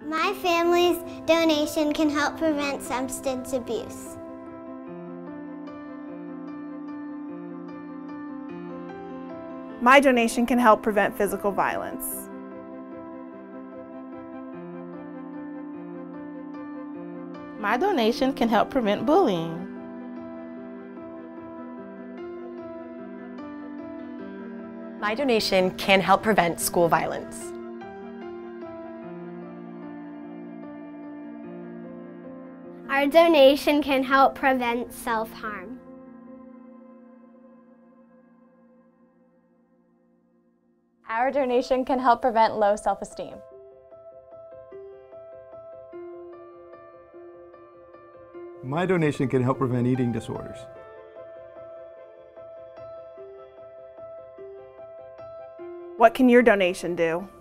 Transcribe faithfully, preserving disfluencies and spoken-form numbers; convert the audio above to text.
My family's donation can help prevent substance abuse. My donation can help prevent physical violence. My donation can help prevent bullying. My donation can help prevent school violence. Our donation can help prevent self-harm. Our donation can help prevent low self-esteem. My donation can help prevent eating disorders. What can your donation do?